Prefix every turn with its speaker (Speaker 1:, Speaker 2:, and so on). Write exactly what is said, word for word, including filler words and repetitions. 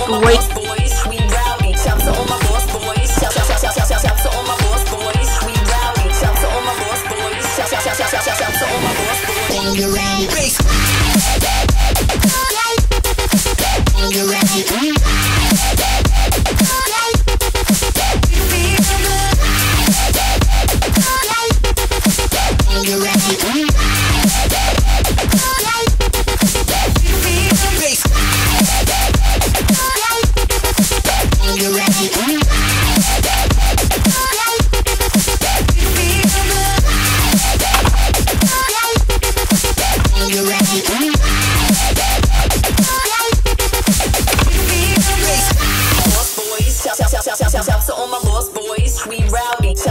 Speaker 1: boys.
Speaker 2: We rowdy. Shout to all my boss boys. Shout, shout, shout, shout, shout, shout, shout to all my boss boys. We rowdy. Shout to all my boss boys. Shout, shout, shout, shout, shout, shout, shout to all my boss boys.
Speaker 3: Bangarang bass. Bangarang.
Speaker 2: Shout to all my boss boys, we rowdy.